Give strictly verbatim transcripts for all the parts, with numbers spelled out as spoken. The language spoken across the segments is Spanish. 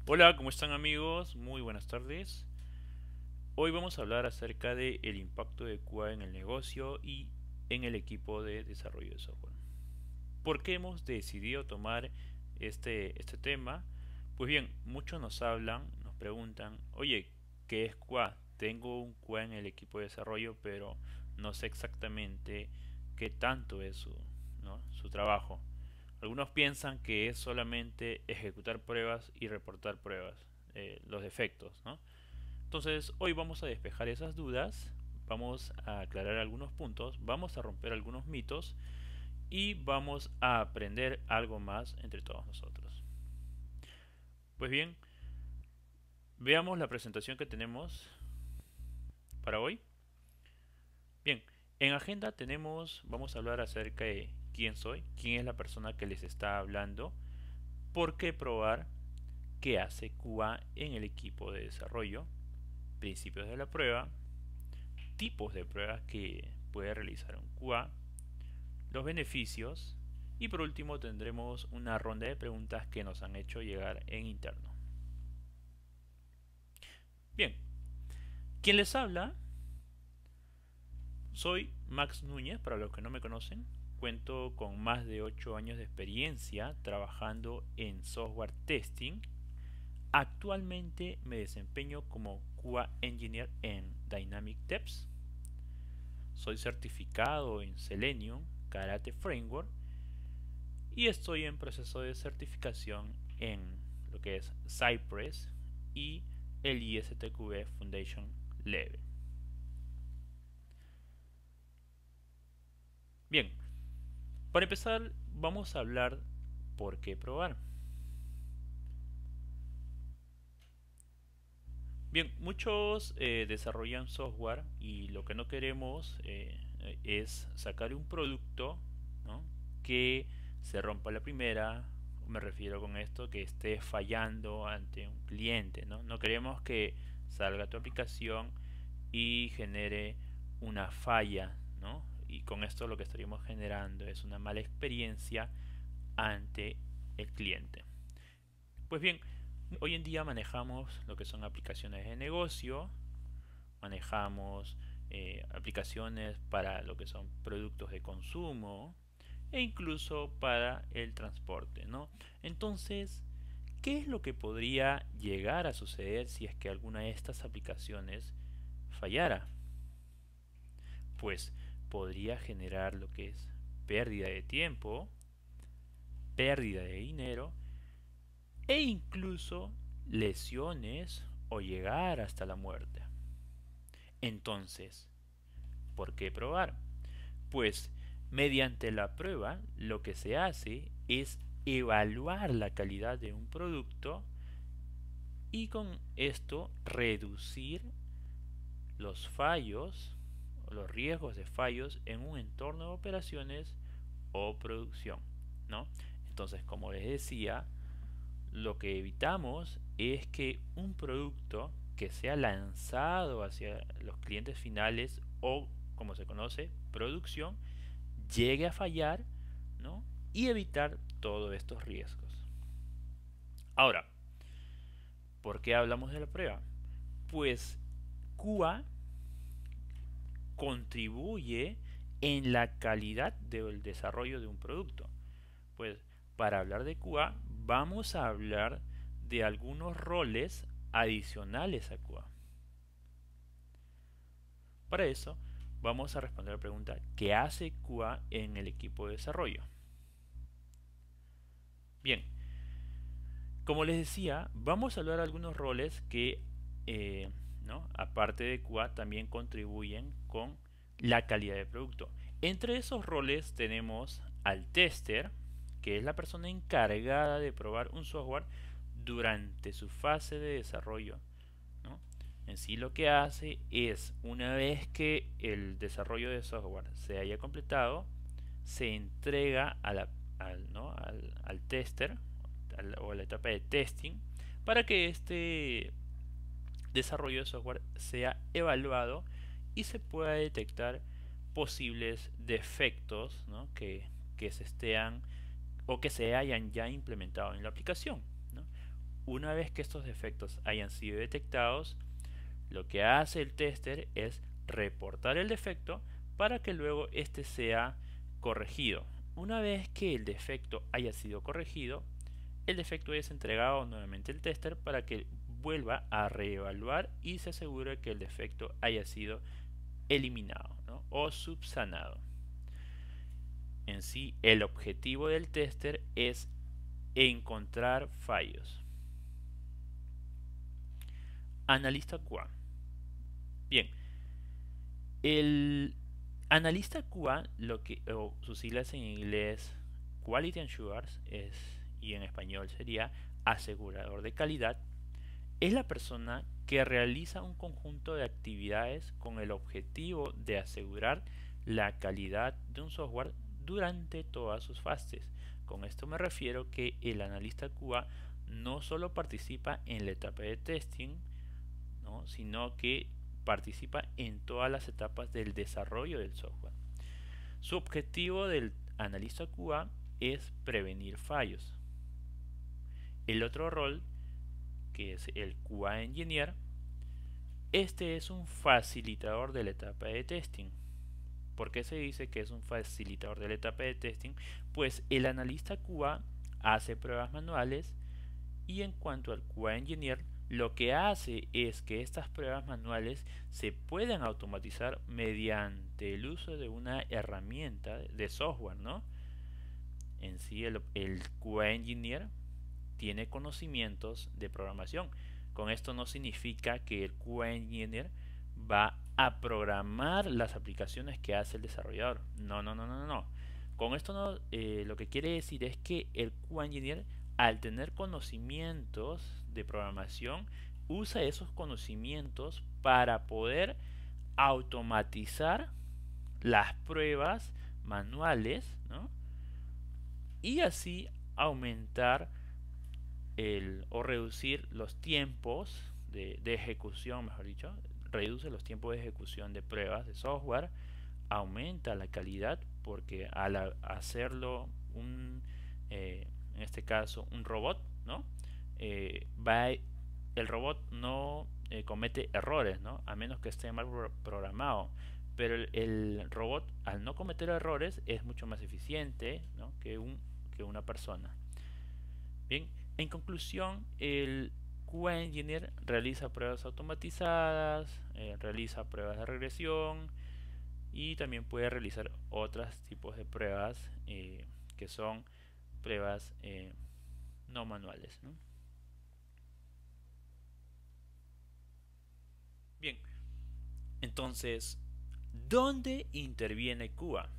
Hola, ¿cómo están amigos? Muy buenas tardes. Hoy vamos a hablar acerca del impacto de Q A en el negocio y en el equipo de desarrollo de software. ¿Por qué hemos decidido tomar este, este tema? Pues bien, muchos nos hablan, nos preguntan, oye, ¿qué es Q A? Tengo un Q A en el equipo de desarrollo, pero no sé exactamente qué tanto es su, ¿no? su trabajo. Algunos piensan que es solamente ejecutar pruebas y reportar pruebas, eh, los defectos, ¿no? Entonces, hoy vamos a despejar esas dudas, vamos a aclarar algunos puntos, vamos a romper algunos mitos y vamos a aprender algo más entre todos nosotros. Pues bien, veamos la presentación que tenemos para hoy. Bien, en agenda tenemos, vamos a hablar acerca de quién soy, quién es la persona que les está hablando, por qué probar, qué hace Q A en el equipo de desarrollo, principios de la prueba, tipos de pruebas que puede realizar un Q A, los beneficios y por último tendremos una ronda de preguntas que nos han hecho llegar en interno. Bien, quien les habla, soy Max Núñez, para los que no me conocen. Cuento con más de ocho años de experiencia trabajando en software testing. Actualmente me desempeño como Q A Engineer en Dynamic Devs. Soy certificado en Selenium, Karate Framework y estoy en proceso de certificación en lo que es Cypress y el I S T Q B Foundation Level. Bien, para empezar vamos a hablar por qué probar. Bien, muchos eh, desarrollan software y lo que no queremos eh, es sacar un producto, ¿no?, que se rompa la primera. Me refiero con esto que esté fallando ante un cliente, ¿no? No queremos que salga tu aplicación y genere una falla, ¿no? Y con esto lo que estaríamos generando es una mala experiencia ante el cliente. Pues bien, hoy en día manejamos lo que son aplicaciones de negocio, manejamos eh, aplicaciones para lo que son productos de consumo e incluso para el transporte, ¿no? Entonces, ¿qué es lo que podría llegar a suceder si es que alguna de estas aplicaciones fallara? Pues podría generar lo que es pérdida de tiempo, pérdida de dinero e incluso lesiones o llegar hasta la muerte. Entonces, ¿por qué probar? Pues mediante la prueba lo que se hace es evaluar la calidad de un producto y con esto reducir los fallos o los riesgos de fallos en un entorno de operaciones o producción, ¿no? Entonces, como les decía, lo que evitamos es que un producto que sea lanzado hacia los clientes finales o, como se conoce, producción, llegue a fallar, ¿no?, y evitar todos estos riesgos. Ahora, ¿por qué hablamos de la prueba? Pues Q A contribuye en la calidad del desarrollo de un producto. Pues para hablar de Q A vamos a hablar de algunos roles adicionales a Q A. Para eso vamos a responder la pregunta: ¿qué hace Q A en el equipo de desarrollo? Bien, como les decía, vamos a hablar de algunos roles que, eh, ¿no?, aparte de Q A, también contribuyen con la calidad del producto. Entre esos roles tenemos al tester, que es la persona encargada de probar un software durante su fase de desarrollo, ¿no? En sí lo que hace es, una vez que el desarrollo de software se haya completado, se entrega a la, al, ¿no?, al, al tester al, o a la etapa de testing para que este desarrollo de software sea evaluado y se pueda detectar posibles defectos, ¿no?, que, que se estén o que se hayan ya implementado en la aplicación, ¿no? Una vez que estos defectos hayan sido detectados, lo que hace el tester es reportar el defecto para que luego este sea corregido. Una vez que el defecto haya sido corregido, el defecto es entregado nuevamente al tester para que vuelva a reevaluar y se asegure que el defecto haya sido eliminado, ¿no? O subsanado. En sí, el objetivo del tester es encontrar fallos. Analista Q A. Bien, el analista Q A, lo que, o sus siglas en inglés Quality Assurance es, y en español sería asegurador de calidad, es la persona que realiza un conjunto de actividades con el objetivo de asegurar la calidad de un software durante todas sus fases. Con esto me refiero que el analista Q A no solo participa en la etapa de testing, ¿no?, sino que participa en todas las etapas del desarrollo del software. Su objetivo del analista Q A es prevenir fallos. El otro rol, que es el Q A Engineer, este es un facilitador de la etapa de testing. ¿Por qué se dice que es un facilitador de la etapa de testing? Pues el analista Q A hace pruebas manuales y en cuanto al Q A Engineer, lo que hace es que estas pruebas manuales se puedan automatizar mediante el uso de una herramienta de software, ¿no? En sí, el, el Q A Engineer tiene conocimientos de programación. Con esto no significa que el Q A Engineer va a programar las aplicaciones que hace el desarrollador. No, no, no, no, no. Con esto no, eh, lo que quiere decir es que el Q A Engineer, al tener conocimientos de programación, usa esos conocimientos para poder automatizar las pruebas manuales, ¿no?, y así aumentar el, o reducir los tiempos de, de ejecución, mejor dicho, reduce los tiempos de ejecución de pruebas de software, aumenta la calidad porque al hacerlo un, eh, en este caso un robot, ¿no? Eh, va, el robot no eh, comete errores, ¿no?, a menos que esté mal programado. Pero el, el robot, al no cometer errores, es mucho más eficiente, ¿no?, que, un, que una persona. Bien, en conclusión, el Q A Engineer realiza pruebas automatizadas, eh, realiza pruebas de regresión y también puede realizar otros tipos de pruebas eh, que son pruebas eh, no manuales, ¿no? Bien, entonces, ¿dónde interviene Q A?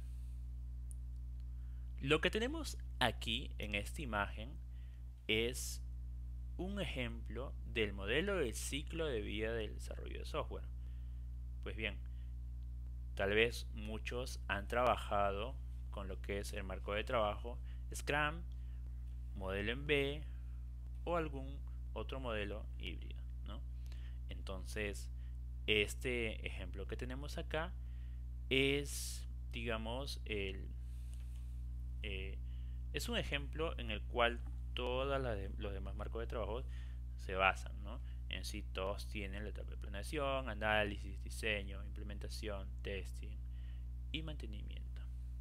Lo que tenemos aquí en esta imagen es un ejemplo del modelo del ciclo de vida del desarrollo de software. Pues bien, tal vez muchos han trabajado con lo que es el marco de trabajo Scrum, modelo en V o algún otro modelo híbrido, ¿no? Entonces, este ejemplo que tenemos acá es, digamos, el, eh, es un ejemplo en el cual todos de, los demás marcos de trabajo se basan, ¿no? En sí todos tienen la etapa de planeación, análisis, diseño, implementación, testing y mantenimiento.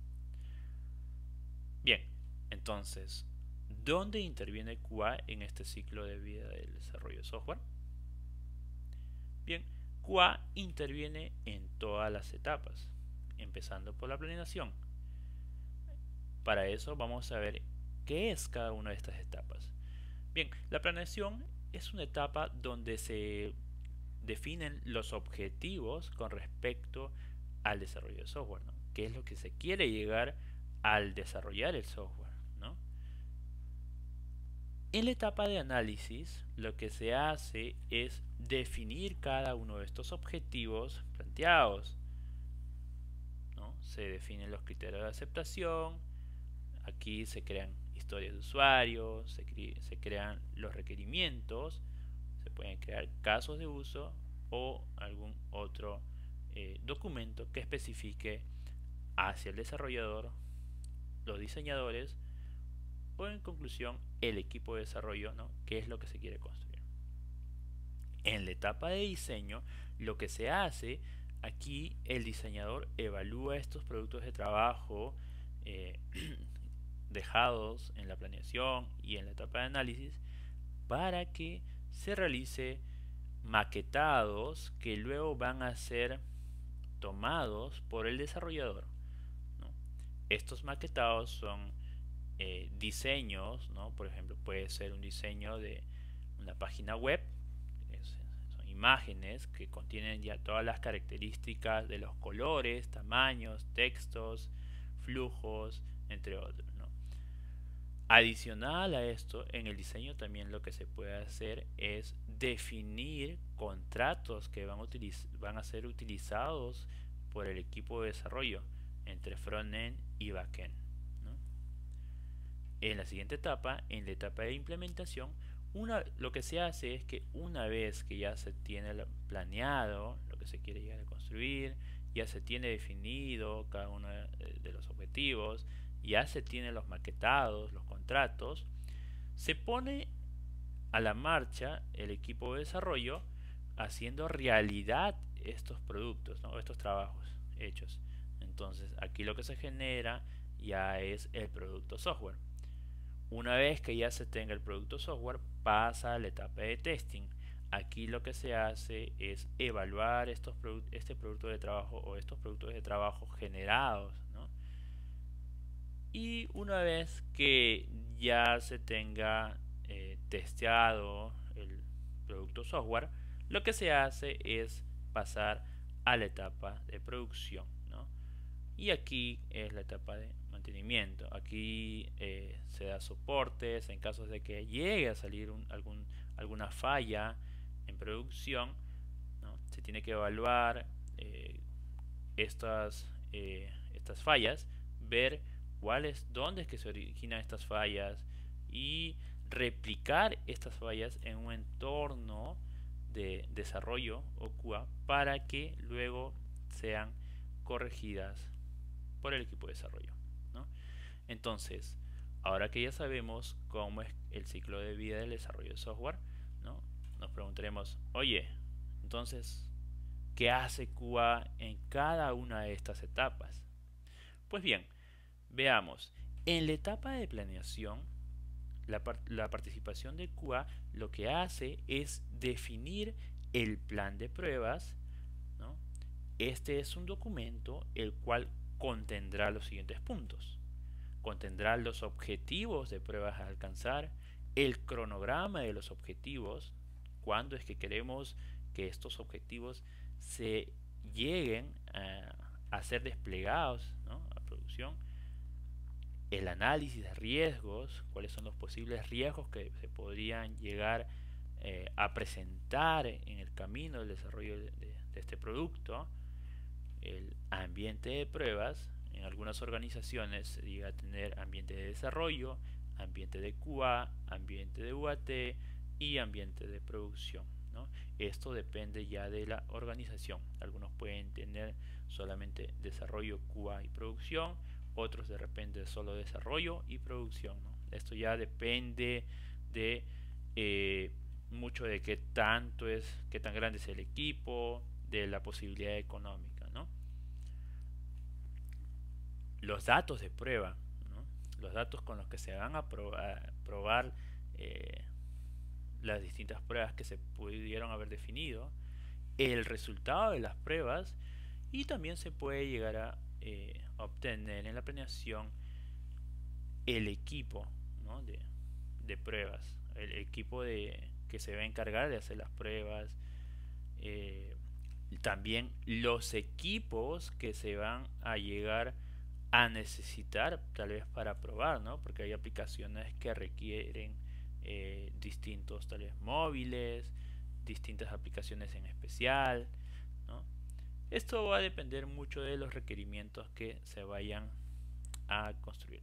Bien, entonces, ¿dónde interviene Q A en este ciclo de vida del desarrollo de software? Bien, Q A interviene en todas las etapas, empezando por la planeación. Para eso vamos a ver qué es cada una de estas etapas. Bien, la planeación es una etapa donde se definen los objetivos con respecto al desarrollo de software, ¿no?, qué es lo que se quiere llegar al desarrollar el software, ¿no? En la etapa de análisis, lo que se hace es definir cada uno de estos objetivos planteados, ¿no? Se definen los criterios de aceptación, aquí se crean historias de usuario, se, cre se crean los requerimientos, se pueden crear casos de uso o algún otro eh, documento que especifique hacia el desarrollador, los diseñadores o en conclusión el equipo de desarrollo, ¿no? ¿Qué es lo que se quiere construir? En la etapa de diseño, lo que se hace aquí, el diseñador evalúa estos productos de trabajo eh, dejados en la planeación y en la etapa de análisis para que se realice maquetados que luego van a ser tomados por el desarrollador, ¿no? Estos maquetados son eh, diseños, ¿no? Por ejemplo, puede ser un diseño de una página web, es, son imágenes que contienen ya todas las características de los colores, tamaños, textos, flujos, entre otros, ¿no? Adicional a esto, en el diseño también lo que se puede hacer es definir contratos que van a, van a ser utilizados por el equipo de desarrollo entre frontend y backend, ¿no? En la siguiente etapa, en la etapa de implementación, una, lo que se hace es que una vez que ya se tiene planeado lo que se quiere llegar a construir, ya se tiene definido cada uno de los objetivos, ya se tienen los maquetados, los contratos, se pone a la marcha el equipo de desarrollo haciendo realidad estos productos, ¿no? Estos trabajos hechos. Entonces aquí lo que se genera ya es el producto software. Una vez que ya se tenga el producto software, pasa a la etapa de testing. Aquí lo que se hace es evaluar estos este producto de trabajo o estos productos de trabajo generados, ¿no? Y una vez que ya se tenga eh, testeado el producto software, lo que se hace es pasar a la etapa de producción, ¿no? Y aquí es la etapa de mantenimiento. Aquí eh, se da soportes en casos de que llegue a salir un, algún, alguna falla en producción, ¿no? Se tiene que evaluar eh, estas, eh, estas fallas, ver cuáles, dónde es que se originan estas fallas y replicar estas fallas en un entorno de desarrollo o Q A para que luego sean corregidas por el equipo de desarrollo, ¿no? Entonces, ahora que ya sabemos cómo es el ciclo de vida del desarrollo de software, ¿no? Nos preguntaremos, oye, entonces, ¿qué hace Q A en cada una de estas etapas? Pues bien, veamos, en la etapa de planeación, la, la participación de Q A lo que hace es definir el plan de pruebas, ¿no? Este es un documento el cual contendrá los siguientes puntos. Contendrá los objetivos de pruebas a alcanzar, el cronograma de los objetivos, cuándo es que queremos que estos objetivos se lleguen a, a ser desplegados, ¿no? A producción, el análisis de riesgos, cuáles son los posibles riesgos que se podrían llegar eh, a presentar en el camino del desarrollo de, de, de este producto, el ambiente de pruebas. En algunas organizaciones se llega a tener ambiente de desarrollo, ambiente de Q A, ambiente de U A T y ambiente de producción, ¿no? Esto depende ya de la organización. Algunos pueden tener solamente desarrollo, Q A y producción, otros de repente solo desarrollo y producción, ¿no? Esto ya depende de eh, mucho de qué tanto es, qué tan grande es el equipo, de la posibilidad económica, ¿no? Los datos de prueba, ¿no? Los datos con los que se van a probar, probar eh, las distintas pruebas que se pudieron haber definido, el resultado de las pruebas, y también se puede llegar a eh, obtener en la planeación el equipo, ¿no? de, de pruebas, el equipo de, que se va a encargar de hacer las pruebas, eh, también los equipos que se van a llegar a necesitar tal vez para probar, ¿no? Porque hay aplicaciones que requieren eh, distintos tal vez móviles, distintas aplicaciones en especial, ¿no? Esto va a depender mucho de los requerimientos que se vayan a construir.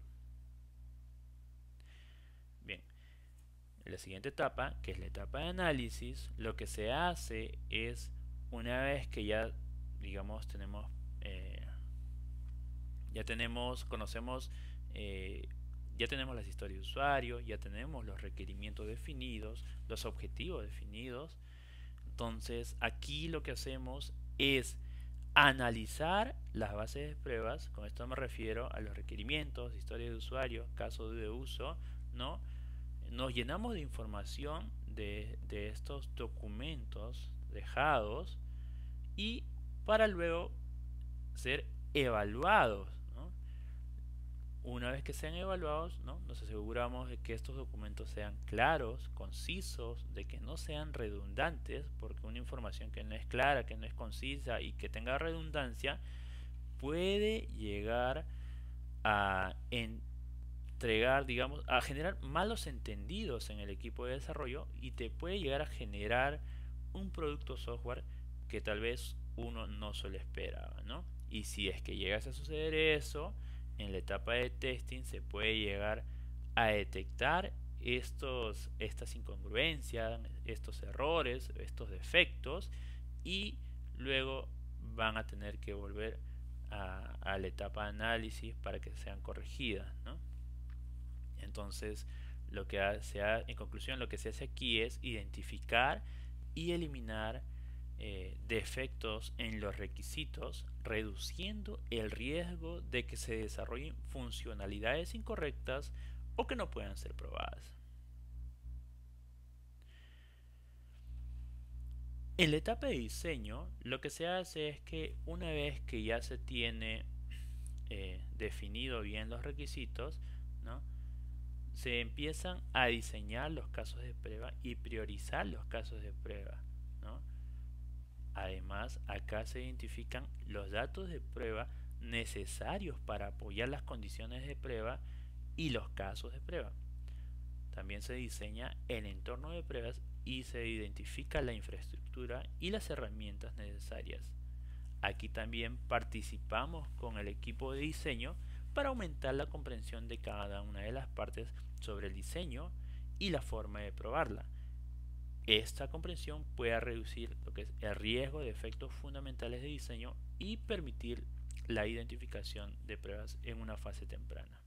Bien, en la siguiente etapa, que es la etapa de análisis, lo que se hace es, una vez que ya, digamos, tenemos, eh, ya tenemos, conocemos, eh, ya tenemos las historias de usuario, ya tenemos los requerimientos definidos, los objetivos definidos. Entonces aquí lo que hacemos es analizar las bases de pruebas. Con esto me refiero a los requerimientos, historia de usuario, casos de uso, ¿no? Nos llenamos de información de, de estos documentos dejados y para luego ser evaluados, ¿no? Una vez que sean evaluados, ¿no? Nos aseguramos de que estos documentos sean claros, concisos, de que no sean redundantes, porque una información que no es clara, que no es concisa y que tenga redundancia puede llegar a entregar, digamos, a generar malos entendidos en el equipo de desarrollo y te puede llegar a generar un producto software que tal vez uno no se lo esperaba, ¿no? Y si es que llegas a suceder eso, en la etapa de testing se puede llegar a detectar estos, estas incongruencias, estos errores, estos defectos y luego van a tener que volver a, a la etapa de análisis para que sean corregidas, ¿no? Entonces, lo que hace, en conclusión, lo que se hace aquí es identificar y eliminar eh, defectos en los requisitos, reduciendo el riesgo de que se desarrollen funcionalidades incorrectas o que no puedan ser probadas. En la etapa de diseño, lo que se hace es que una vez que ya se tiene eh, definido bien los requisitos, ¿no?, se empiezan a diseñar los casos de prueba y priorizar los casos de prueba, ¿no? Además, acá se identifican los datos de prueba necesarios para apoyar las condiciones de prueba y los casos de prueba. También se diseña el entorno de pruebas y se identifica la infraestructura y las herramientas necesarias. Aquí también participamos con el equipo de diseño para aumentar la comprensión de cada una de las partes sobre el diseño y la forma de probarla. Esta comprensión puede reducir lo que es el riesgo de efectos fundamentales de diseño y permitir la identificación de pruebas en una fase temprana.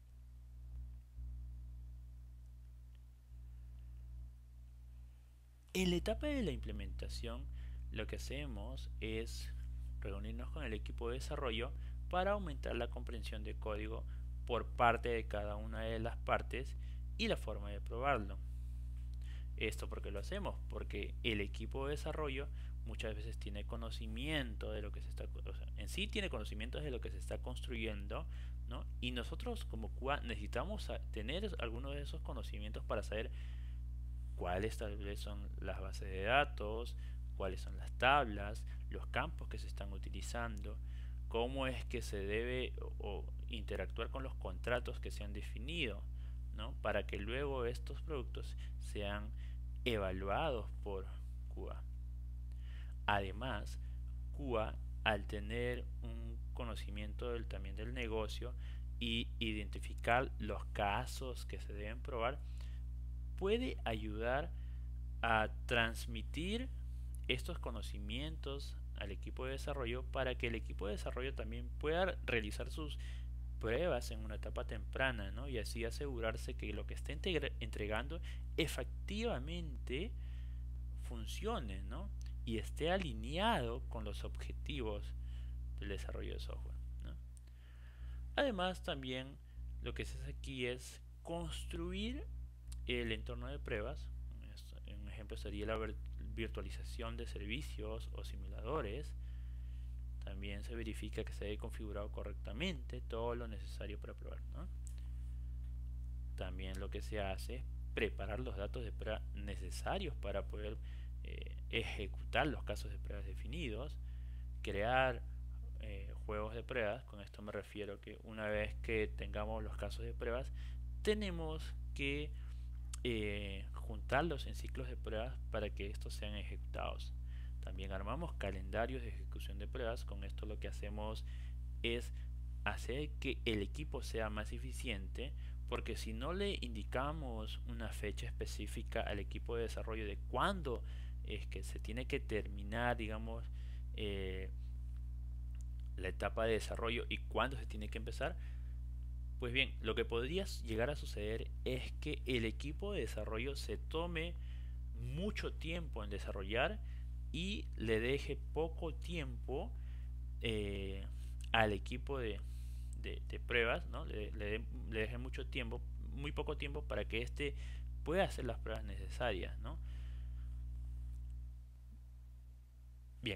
En la etapa de la implementación, lo que hacemos es reunirnos con el equipo de desarrollo para aumentar la comprensión de código por parte de cada una de las partes y la forma de probarlo. Esto porque lo hacemos, porque el equipo de desarrollo muchas veces tiene conocimiento de lo que se está, o sea, en sí tiene conocimiento de lo que se está construyendo, ¿no? Y nosotros como Q A necesitamos tener algunos de esos conocimientos para saber cuáles tal vez son las bases de datos, cuáles son las tablas, los campos que se están utilizando, cómo es que se debe o, o interactuar con los contratos que se han definido, ¿no?, para que luego estos productos sean evaluados por Q A. Además, Q A, al tener un conocimiento del, también del negocio y identificar los casos que se deben probar, puede ayudar a transmitir estos conocimientos al equipo de desarrollo para que el equipo de desarrollo también pueda realizar sus pruebas en una etapa temprana, ¿no?, y así asegurarse que lo que está entregando efectivamente funcione, ¿no?, y esté alineado con los objetivos del desarrollo de software, ¿no? Además, también lo que se hace aquí es construir el entorno de pruebas. Un ejemplo sería la virtualización de servicios o simuladores. También se verifica que se haya configurado correctamente todo lo necesario para probar, ¿no? También lo que se hace es preparar los datos de prueba necesarios para poder eh, ejecutar los casos de pruebas definidos, crear eh, juegos de pruebas. Con esto me refiero que una vez que tengamos los casos de pruebas, tenemos que eh, juntarlos en ciclos de pruebas para que estos sean ejecutados. También armamos calendarios de ejecución de pruebas. Con esto lo que hacemos es hacer que el equipo sea más eficiente, porque si no le indicamos una fecha específica al equipo de desarrollo de cuándo es que se tiene que terminar, digamos, eh, la etapa de desarrollo y cuándo se tiene que empezar, Pues bien, lo que podría llegar a suceder es que el equipo de desarrollo se tome mucho tiempo en desarrollar y le deje poco tiempo eh, al equipo de, de, de pruebas, ¿no? Le, le, le deje mucho tiempo, muy poco tiempo para que éste pueda hacer las pruebas necesarias, ¿no? Bien,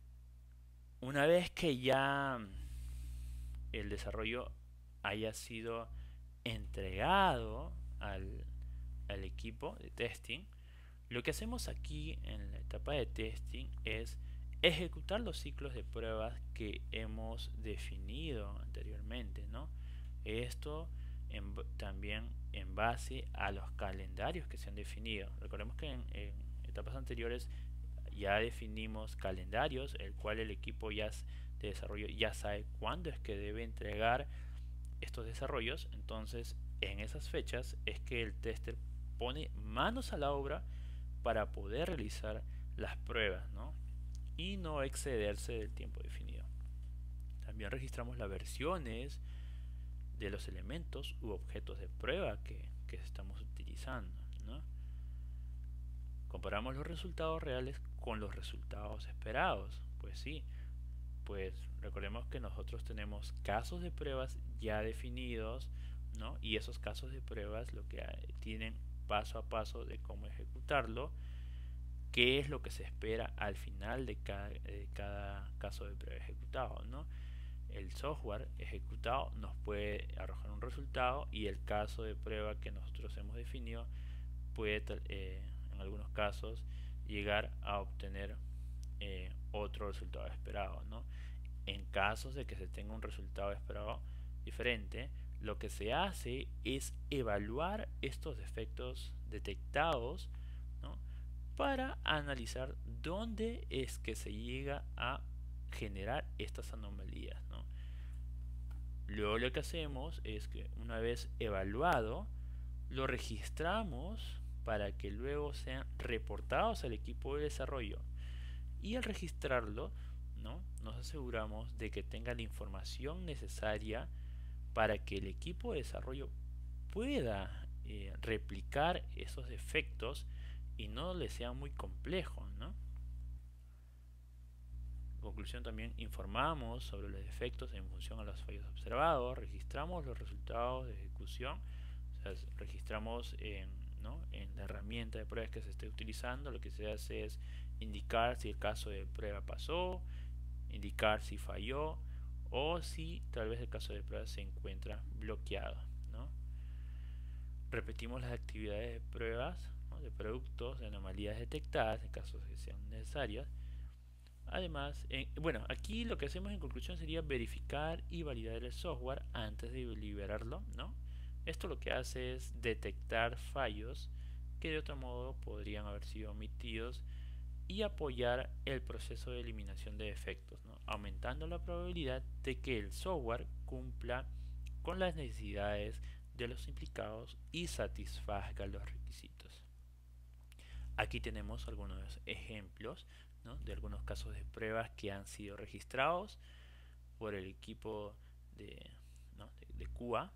una vez que ya el desarrollo haya sido entregado al, al equipo de testing, lo que hacemos aquí en la etapa de testing es ejecutar los ciclos de pruebas que hemos definido anteriormente, ¿no? Esto en, también en base a los calendarios que se han definido. Recordemos que en, en etapas anteriores ya definimos calendarios, el cual el equipo ya de desarrollo ya sabe cuándo es que debe entregar estos desarrollos. Entonces, en esas fechas es que el tester pone manos a la obra para poder realizar las pruebas, ¿no? Y no excederse del tiempo definido. También registramos las versiones de los elementos u objetos de prueba que, que estamos utilizando, ¿no? Comparamos los resultados reales con los resultados esperados. Pues sí, pues recordemos que nosotros tenemos casos de pruebas ya definidos, ¿no? Y esos casos de pruebas lo que tienen paso a paso de cómo ejecutarlo, qué es lo que se espera al final de cada, de cada caso de prueba ejecutado, ¿no? El software ejecutado nos puede arrojar un resultado y el caso de prueba que nosotros hemos definido puede eh, en algunos casos llegar a obtener eh, otro resultado esperado, ¿no? En casos de que se tenga un resultado esperado diferente, lo que se hace es evaluar estos defectos detectados, ¿no? Para analizar dónde es que se llega a generar estas anomalías, ¿no? Luego lo que hacemos es que una vez evaluado, lo registramos para que luego sean reportados al equipo de desarrollo. Y al registrarlo, ¿no? Nos aseguramos de que tenga la información necesaria para que el equipo de desarrollo pueda eh, replicar esos defectos y no le sea muy complejo, ¿no? En conclusión, también informamos sobre los defectos en función a los fallos observados, registramos los resultados de ejecución, o sea, registramos en, ¿no? en la herramienta de pruebas que se esté utilizando. Lo que se hace es indicar si el caso de prueba pasó, indicar si falló o si tal vez el caso de prueba se encuentra bloqueado, ¿no? Repetimos las actividades de pruebas, ¿no? de productos, de anomalías detectadas en casos que sean necesarias. Además, eh, bueno, aquí lo que hacemos en conclusión sería verificar y validar el software antes de liberarlo, ¿no? Esto lo que hace es detectar fallos que de otro modo podrían haber sido omitidos y apoyar el proceso de eliminación de defectos, ¿no? Aumentando la probabilidad de que el software cumpla con las necesidades de los implicados y satisfaga los requisitos. Aquí tenemos algunos ejemplos, ¿no? de algunos casos de pruebas que han sido registrados por el equipo de, ¿no? de, de Q A.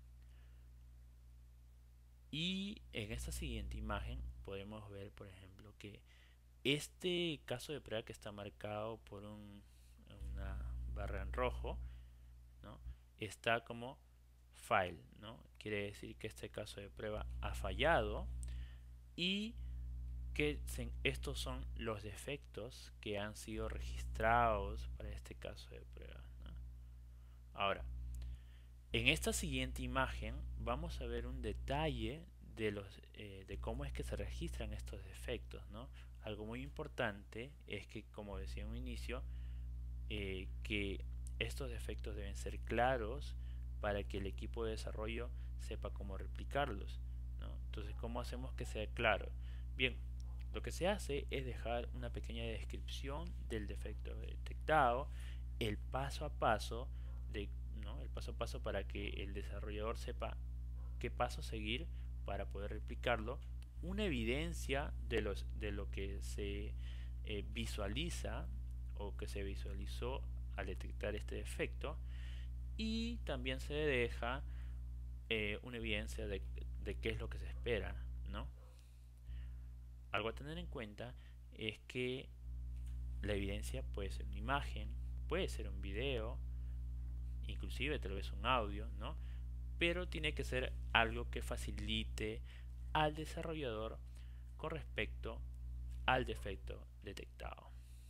Y en esta siguiente imagen podemos ver, por ejemplo, que este caso de prueba que está marcado por un, una barra en rojo, ¿no? está como fail, ¿no? Quiere decir que este caso de prueba ha fallado y que se, estos son los defectos que han sido registrados para este caso de prueba, ¿no? Ahora, en esta siguiente imagen vamos a ver un detalle de, los, eh, de cómo es que se registran estos defectos, ¿no? Algo muy importante es que, como decía en un inicio, eh, que estos defectos deben ser claros para que el equipo de desarrollo sepa cómo replicarlos, ¿no? Entonces, ¿cómo hacemos que sea claro? Bien, lo que se hace es dejar una pequeña descripción del defecto detectado, el paso a paso de, ¿no? el paso a paso para que el desarrollador sepa qué paso seguir para poder replicarlo, una evidencia de, los, de lo que se eh, visualiza o que se visualizó al detectar este defecto, y también se deja eh, una evidencia de, de qué es lo que se espera, ¿no? Algo a tener en cuenta es que la evidencia puede ser una imagen, puede ser un video, inclusive tal vez un audio, ¿no? Pero tiene que ser algo que facilite al desarrollador con respecto al defecto detectado.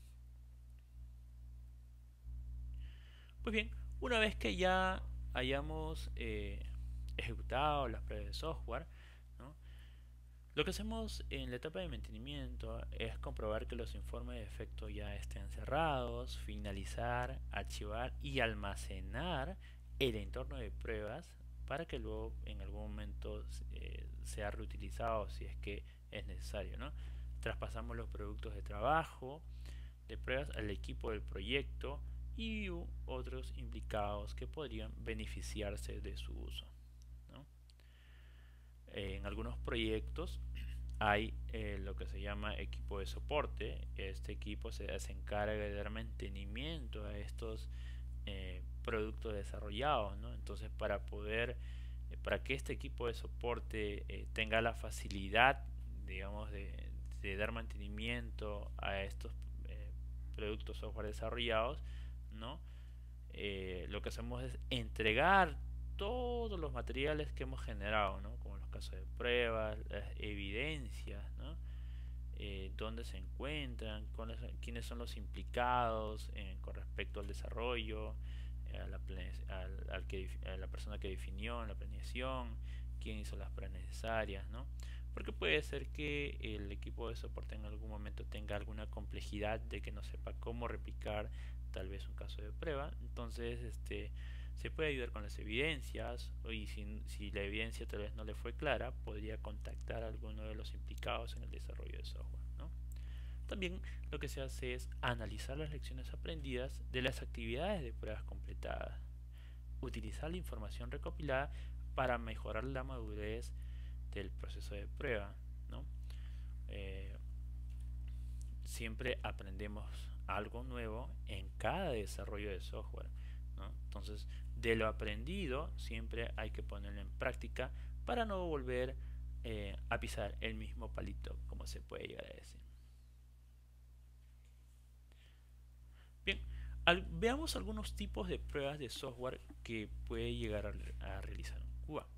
Pues bien, una vez que ya hayamos eh, ejecutado las pruebas de software, ¿no? Lo que hacemos en la etapa de mantenimiento es comprobar que los informes de defecto ya estén cerrados, finalizar, archivar y almacenar el entorno de pruebas para que luego en algún momento eh, sea reutilizado si es que es necesario, ¿no? Traspasamos los productos de trabajo de pruebas al equipo del proyecto y otros implicados que podrían beneficiarse de su uso, ¿no? En algunos proyectos hay eh, lo que se llama equipo de soporte. Este equipo se, se encarga de dar mantenimiento a estos eh, productos desarrollados, ¿no? Entonces, para poder, eh, para que este equipo de soporte eh, tenga la facilidad, digamos, de, de dar mantenimiento a estos eh, productos software desarrollados, ¿no? Eh, lo que hacemos es entregar todos los materiales que hemos generado, ¿no? Como los casos de pruebas, las evidencias, ¿no? Eh, dónde se encuentran, cuáles, quiénes son los implicados eh, con respecto al desarrollo, eh, a, la al, al que, a la persona que definió en la planeación, quién hizo las pruebas necesarias, ¿no? Porque puede ser que el equipo de soporte en algún momento tenga alguna complejidad de que no sepa cómo replicar tal vez un caso de prueba. Entonces, este, se puede ayudar con las evidencias, y si, si la evidencia tal vez no le fue clara, podría contactar a alguno de los implicados en el desarrollo de software, ¿no? También lo que se hace es analizar las lecciones aprendidas de las actividades de pruebas completadas, utilizar la información recopilada para mejorar la madurez del proceso de prueba, ¿no? Eh, siempre aprendemos algo nuevo en cada desarrollo de software, ¿no? Entonces, de lo aprendido siempre hay que ponerlo en práctica para no volver eh, a pisar el mismo palito, como se puede llegar a decir. Bien, al, veamos algunos tipos de pruebas de software que puede llegar a, a realizar un Q A.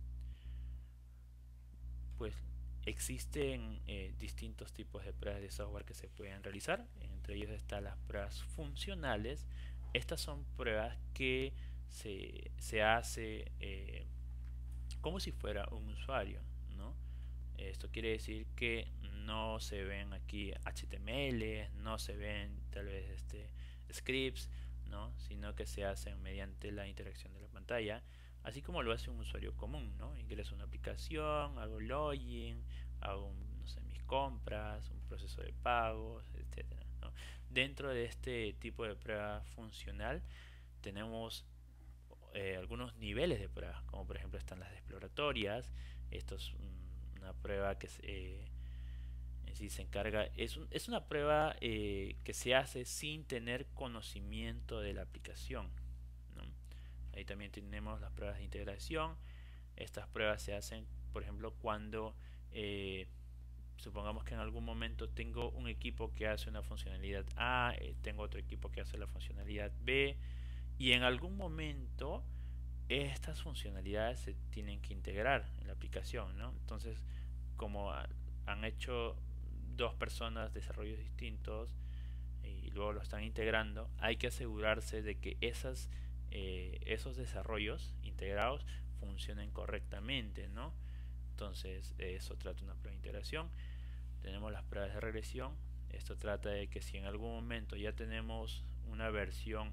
Pues existen eh, distintos tipos de pruebas de software que se pueden realizar. Entre ellos están las pruebas funcionales. Estas son pruebas que se, se hace eh, como si fuera un usuario, ¿no? Esto quiere decir que no se ven aquí H T M L, no se ven tal vez este, scripts, ¿no? Sino que se hacen mediante la interacción de la pantalla, así como lo hace un usuario común, ¿no? Ingreso a una aplicación, hago login, hago no sé, mis compras, un proceso de pagos, etcétera, ¿no? Dentro de este tipo de prueba funcional tenemos eh, algunos niveles de pruebas, como por ejemplo están las exploratorias. Esto es un, una prueba que se, eh, en sí se encarga, es, un, es una prueba eh, que se hace sin tener conocimiento de la aplicación, ¿no? Ahí también tenemos las pruebas de integración. Estas pruebas se hacen, por ejemplo, cuando eh, supongamos que en algún momento tengo un equipo que hace una funcionalidad A, eh, tengo otro equipo que hace la funcionalidad B, y en algún momento estas funcionalidades se tienen que integrar en la aplicación, ¿no? Entonces, como han hecho dos personas desarrollos distintos y luego lo están integrando, hay que asegurarse de que esas, eh, esos desarrollos integrados funcionen correctamente, ¿no? Entonces, eso trata una prueba de integración. Tenemos las pruebas de regresión. Esto trata de que si en algún momento ya tenemos una versión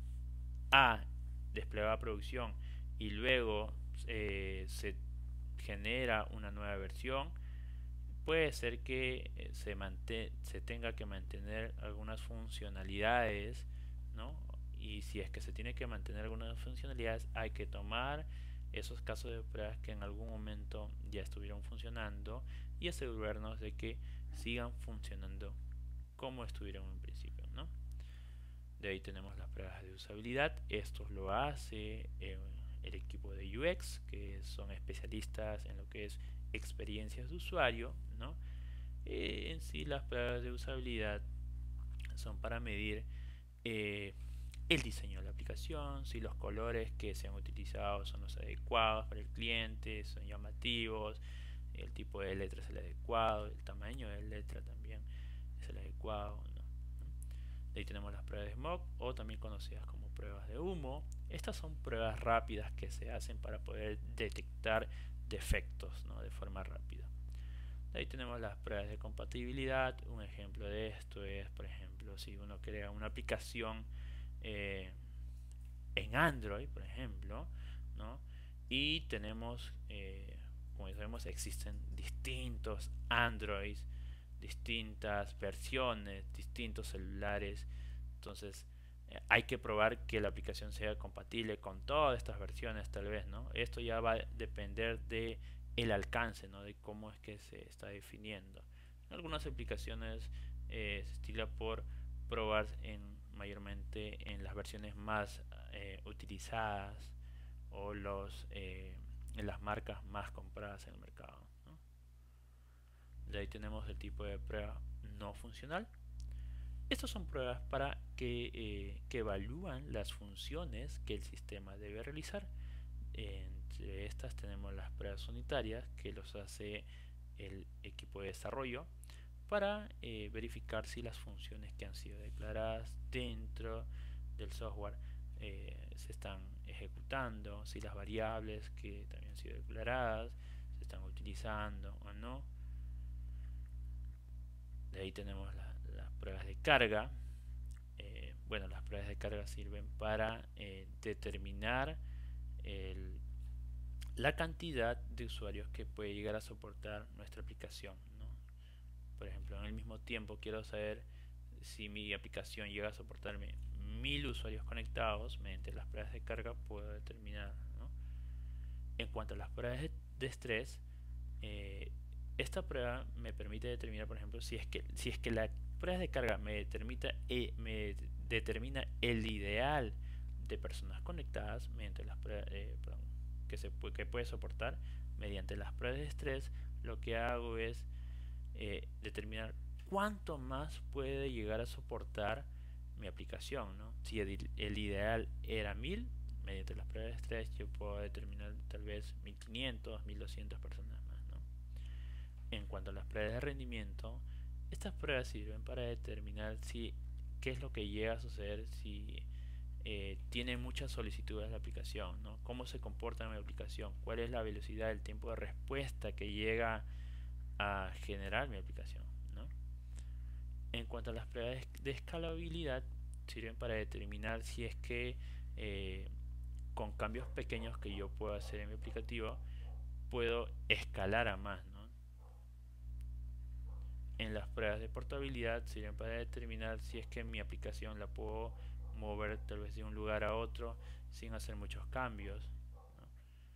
A desplegada a producción y luego eh, se genera una nueva versión, puede ser que eh, se, se tenga que mantener algunas funcionalidades, ¿no? Y si es que se tiene que mantener algunas funcionalidades, hay que tomar esos casos de pruebas que en algún momento ya estuvieron funcionando y asegurarnos de que sigan funcionando como estuvieron en principio, ¿no? De ahí tenemos las pruebas de usabilidad. Esto lo hace eh, el equipo de U X, que son especialistas en lo que es experiencias de usuario, ¿no? Eh, en sí, las pruebas de usabilidad son para medir eh, el diseño de la aplicación, si los colores que se han utilizado son los adecuados para el cliente, son llamativos, el tipo de letra es el adecuado, el tamaño de letra también es el adecuado, ¿no? De ahí tenemos las pruebas de smog, o también conocidas como pruebas de humo. Estas son pruebas rápidas que se hacen para poder detectar defectos, ¿no? De forma rápida. De ahí tenemos las pruebas de compatibilidad. Un ejemplo de esto es, por ejemplo, si uno crea una aplicación eh, en Android, por ejemplo, ¿no? Y tenemos, eh, como sabemos, existen distintos Androids, distintas versiones, distintos celulares. Entonces eh, hay que probar que la aplicación sea compatible con todas estas versiones, tal vez, ¿no? Esto ya va a depender de el alcance, ¿no? De cómo es que se está definiendo. En algunas aplicaciones eh, se estila por probar en mayormente en las versiones más eh, utilizadas o los eh, en las marcas más compradas en el mercado, ¿no? De ahí tenemos el tipo de prueba no funcional. Estas son pruebas para que, eh, que evalúan las funciones que el sistema debe realizar. Entre estas tenemos las pruebas unitarias, que los hace el equipo de desarrollo para eh, verificar si las funciones que han sido declaradas dentro del software eh, se están ejecutando, si las variables que también han sido declaradas se están utilizando o no. De ahí tenemos la, las pruebas de carga. Eh, bueno, las pruebas de carga sirven para eh, determinar el, la cantidad de usuarios que puede llegar a soportar nuestra aplicación, ¿no? Por ejemplo, en el mismo tiempo quiero saber si mi aplicación llega a soportarme mil usuarios conectados. Mediante las pruebas de carga puedo determinar, ¿no? En cuanto a las pruebas de, de estrés, eh, esta prueba me permite determinar, por ejemplo, si es que si es que la prueba de carga me determina, eh, me determina el ideal de personas conectadas mediante las pruebas eh, perdón, que se puede, que puede soportar. Mediante las pruebas de estrés, lo que hago es eh, determinar cuánto más puede llegar a soportar mi aplicación, ¿no? Si el, el ideal era mil, mediante las pruebas de estrés yo puedo determinar tal vez mil quinientos, mil doscientas personas más, ¿no? En cuanto a las pruebas de rendimiento, estas pruebas sirven para determinar si qué es lo que llega a suceder si eh, tiene muchas solicitudes la aplicación, ¿no? Cómo se comporta mi aplicación, cuál es la velocidad, el tiempo de respuesta que llega a generar mi aplicación, ¿no? En cuanto a las pruebas de escalabilidad, sirven para determinar si es que eh, con cambios pequeños que yo puedo hacer en mi aplicativo puedo escalar a más, ¿no? En las pruebas de portabilidad sirven para determinar si es que mi aplicación la puedo mover tal vez de un lugar a otro sin hacer muchos cambios, ¿no?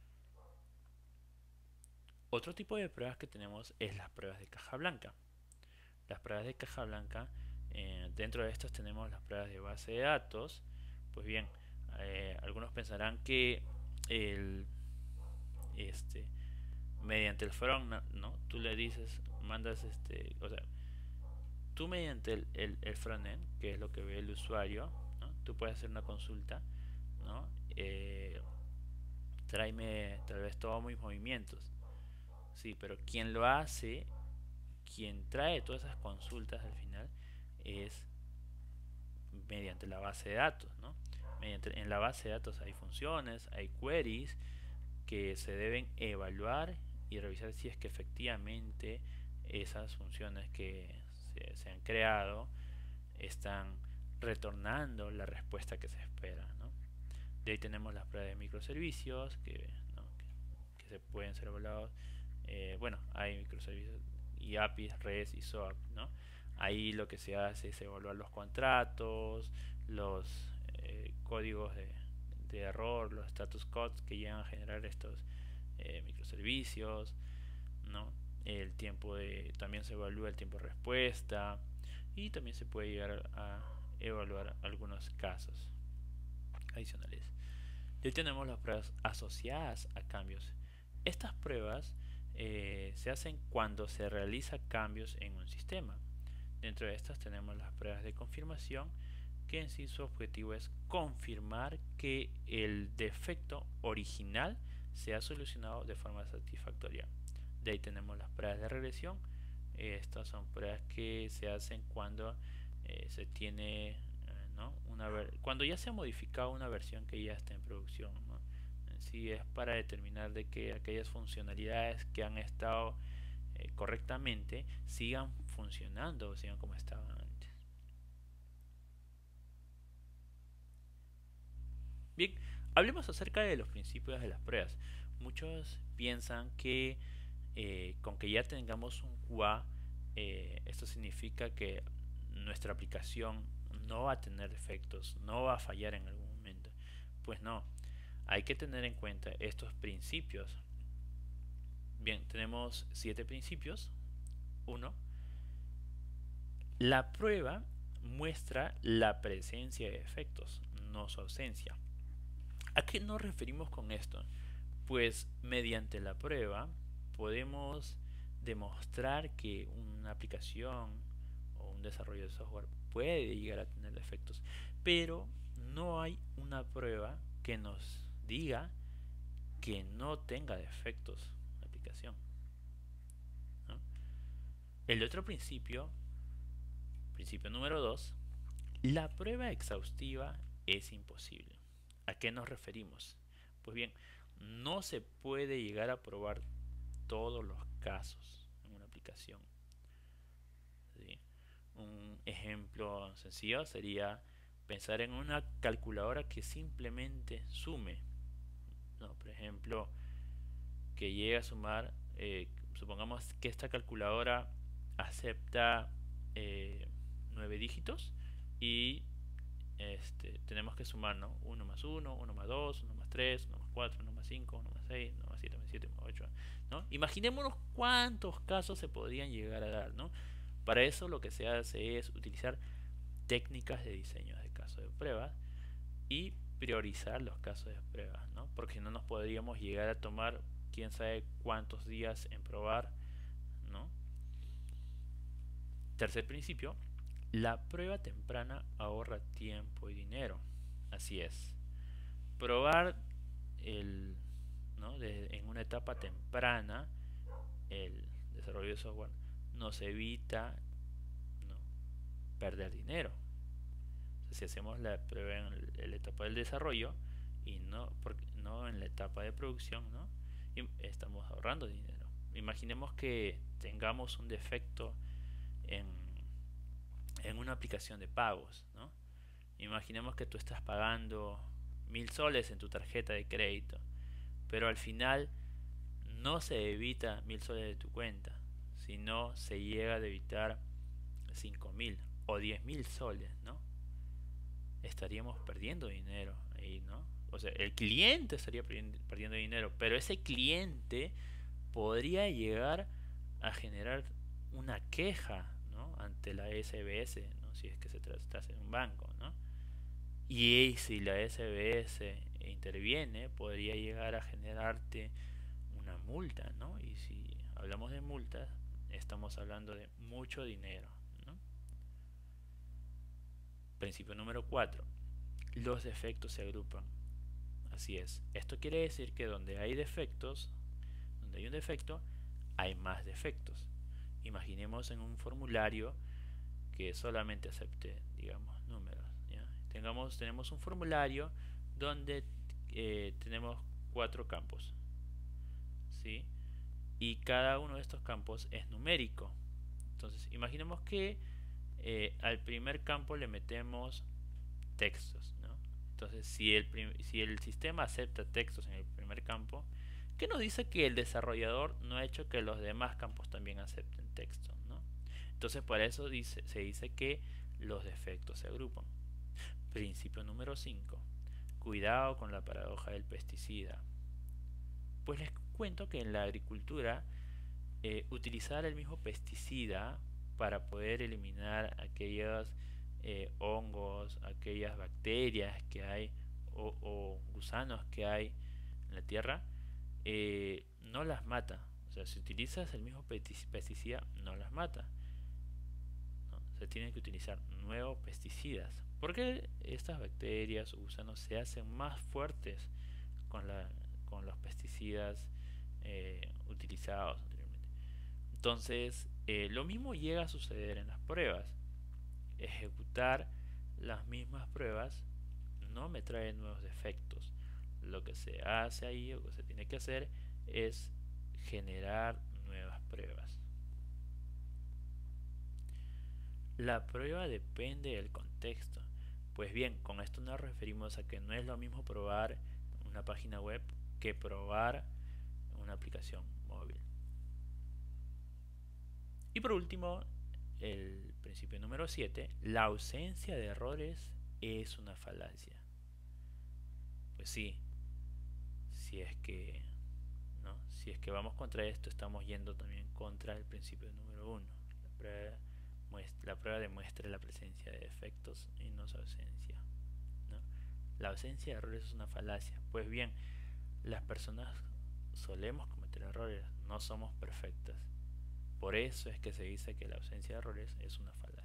Otro tipo de pruebas que tenemos es las pruebas de caja blanca. Las pruebas de caja blanca, eh, dentro de estas tenemos las pruebas de base de datos. Pues bien, eh, algunos pensarán que el, este, mediante el front, ¿no? Tú le dices, mandas este, o sea, tú mediante el, el, el frontend, que es lo que ve el usuario, ¿no? Tú puedes hacer una consulta, ¿no? Eh, tráeme tal vez todos mis movimientos. Sí, pero quien lo hace, quien trae todas esas consultas al final es mediante la base de datos, ¿no? Mediante, en la base de datos hay funciones, hay queries que se deben evaluar y revisar si es que efectivamente esas funciones que se, se han creado están retornando la respuesta que se espera, ¿no? De ahí tenemos las pruebas de microservicios que, ¿no? que, que se pueden ser evaluados. Eh, bueno, hay microservicios y A P Is, REST y SOAP, ¿no? Ahí lo que se hace es evaluar los contratos, los eh, códigos de, de error, los status codes que llegan a generar estos eh, microservicios, ¿no? El tiempo de, también se evalúa el tiempo de respuesta y también se puede llegar a evaluar algunos casos adicionales. Y ahí tenemos las pruebas asociadas a cambios. Estas pruebas eh, se hacen cuando se realiza cambios en un sistema. Dentro de estas tenemos las pruebas de confirmación, que en sí su objetivo es confirmar que el defecto original se ha solucionado de forma satisfactoria. De ahí tenemos las pruebas de regresión. Estas son pruebas que se hacen cuando eh, se tiene, eh, ¿no? una cuando ya se ha modificado una versión que ya está en producción, ¿no? En sí es para determinar de que aquellas funcionalidades que han estado eh, correctamente sigan funcionando o sigan como estaban antes. Bien, hablemos acerca de los principios de las pruebas. Muchos piensan que eh, con que ya tengamos un Q A, eh, esto significa que nuestra aplicación no va a tener defectos, no va a fallar en algún momento. Pues no, hay que tener en cuenta estos principios. Bien, tenemos siete principios. Uno, la prueba muestra la presencia de defectos, no su ausencia. ¿A qué nos referimos con esto? Pues mediante la prueba podemos demostrar que una aplicación o un desarrollo de software puede llegar a tener defectos, pero no hay una prueba que nos diga que no tenga defectos la aplicación, ¿no? El otro principio, principio número dos, la prueba exhaustiva es imposible. ¿A qué nos referimos? Pues bien, no se puede llegar a probar todos los casos en una aplicación. ¿Sí? Un ejemplo sencillo sería pensar en una calculadora que simplemente sume, ¿no? Por ejemplo, que llegue a sumar, eh, supongamos que esta calculadora acepta eh, nueve dígitos y este, tenemos que sumar, ¿no? uno más uno, uno más dos, uno más tres, uno más cuatro, uno más cinco, uno más seis, uno más siete, uno más siete, uno más ocho, ¿no? Imaginémonos cuántos casos se podrían llegar a dar, ¿no? Para eso lo que se hace es utilizar técnicas de diseño de casos de pruebas y priorizar los casos de pruebas, ¿no? Porque si no nos podríamos llegar a tomar quién sabe cuántos días en probar, ¿no? Tercer principio, la prueba temprana ahorra tiempo y dinero. Así es. Probar el, ¿no? de, en una etapa temprana el desarrollo de software nos evita, ¿no? perder dinero. O sea, si hacemos la prueba en, el, en la etapa del desarrollo y no, porque, no en la etapa de producción, ¿no? y estamos ahorrando dinero. Imaginemos que tengamos un defecto en en una aplicación de pagos, ¿no? Imaginemos que tú estás pagando mil soles en tu tarjeta de crédito, pero al final no se debita mil soles de tu cuenta, sino se llega a debitar cinco mil o diez mil soles, ¿no? Estaríamos perdiendo dinero ahí, ¿no? O sea, el cliente estaría perdiendo dinero, pero ese cliente podría llegar a generar una queja, ¿no? ante la S B S, ¿no? si es que se tratase de un banco, ¿no? Y si la S B S interviene, podría llegar a generarte una multa, ¿no? Y si hablamos de multas, estamos hablando de mucho dinero, ¿no? Principio número cuatro. Los defectos se agrupan. Así es. Esto quiere decir que donde hay defectos, donde hay un defecto, hay más defectos. Imaginemos en un formulario que solamente acepte, digamos, números, ¿ya? Tengamos, tenemos un formulario donde eh, tenemos cuatro campos, ¿sí? Y cada uno de estos campos es numérico. Entonces, imaginemos que eh, al primer campo le metemos textos, ¿no? Entonces, si el, si el sistema acepta textos en el primer campo, ¿qué nos dice que el desarrollador no ha hecho que los demás campos también acepten texto, ¿no? Entonces, por eso dice, se dice que los defectos se agrupan. Principio número cinco. Cuidado con la paradoja del pesticida. Pues les cuento que en la agricultura eh, utilizar el mismo pesticida para poder eliminar aquellos eh, hongos, aquellas bacterias que hay o, o gusanos que hay en la tierra, eh, no las mata. O sea, si utilizas el mismo pesticida, no las mata, ¿no? Se tienen que utilizar nuevos pesticidas, porque estas bacterias o gusanos se hacen más fuertes con, la, con los pesticidas eh, utilizados anteriormente. Entonces, eh, lo mismo llega a suceder en las pruebas. Ejecutar las mismas pruebas no me trae nuevos defectos. Lo que se hace ahí, o que se tiene que hacer, es generar nuevas pruebas. La prueba depende del contexto. Pues bien, con esto nos referimos a que no es lo mismo probar una página web que probar una aplicación móvil. Y por último, el principio número siete, la ausencia de errores es una falacia. Pues sí, si es que ¿no? Si es que vamos contra esto, estamos yendo también contra el principio número uno. La prueba, la prueba demuestra la presencia de defectos y no su ausencia, ¿no? La ausencia de errores es una falacia. Pues bien, las personas solemos cometer errores, no somos perfectas. Por eso es que se dice que la ausencia de errores es una falacia.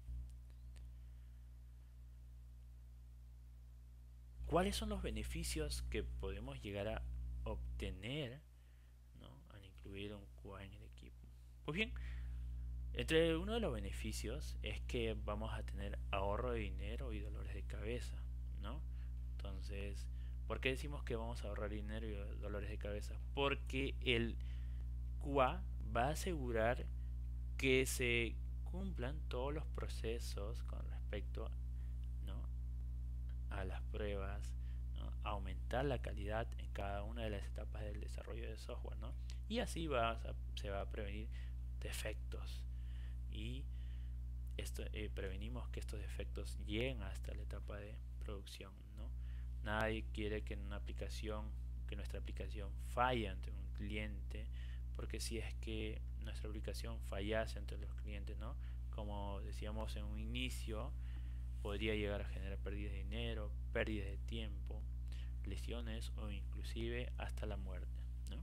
¿Cuáles son los beneficios que podemos llegar a obtener, ¿no?, al incluir un Q A en el equipo? Pues bien, entre uno de los beneficios es que vamos a tener ahorro de dinero y dolores de cabeza, ¿no? Entonces, ¿por qué decimos que vamos a ahorrar dinero y dolores de cabeza? Porque el Q A va a asegurar que se cumplan todos los procesos con respecto, ¿no?, a las pruebas, ¿no?, aumentar la calidad en cada una de las etapas del desarrollo de software, ¿no? Y así va a, se va a prevenir defectos y esto, eh, prevenimos que estos defectos lleguen hasta la etapa de producción, ¿no? Nadie quiere que en una aplicación, que nuestra aplicación falle ante un cliente, porque si es que nuestra aplicación fallase ante los clientes, ¿no?, como decíamos en un inicio, podría llegar a generar pérdidas de dinero, pérdidas de tiempo, lesiones o inclusive hasta la muerte, ¿no?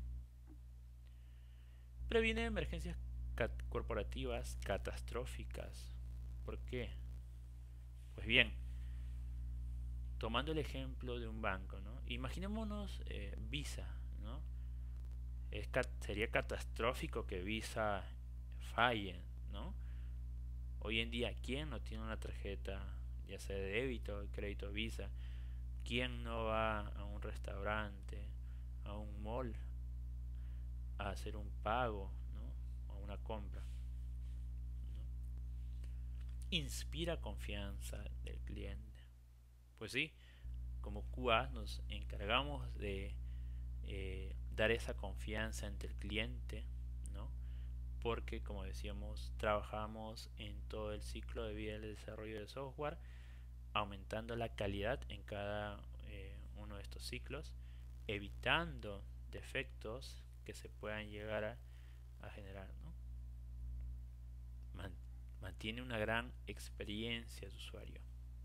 Previene emergencias cat corporativas catastróficas. ¿Por qué? Pues bien, tomando el ejemplo de un banco, ¿no?, imaginémonos eh, Visa, ¿no? Es cat sería catastrófico que Visa falle, ¿no? Hoy en día, ¿quién no tiene una tarjeta, ya sea de débito o crédito Visa? ¿Quién no va a un restaurante, a un mall, a hacer un pago, ¿no?, o una compra, ¿no? Inspira confianza del cliente. Pues sí, como Q A nos encargamos de eh, dar esa confianza entre el cliente, ¿no? Porque, como decíamos, trabajamos en todo el ciclo de vida del desarrollo de software, aumentando la calidad en cada eh, uno de estos ciclos, evitando defectos que se puedan llegar a, a generar, ¿no? Man, mantiene una gran experiencia de usuario.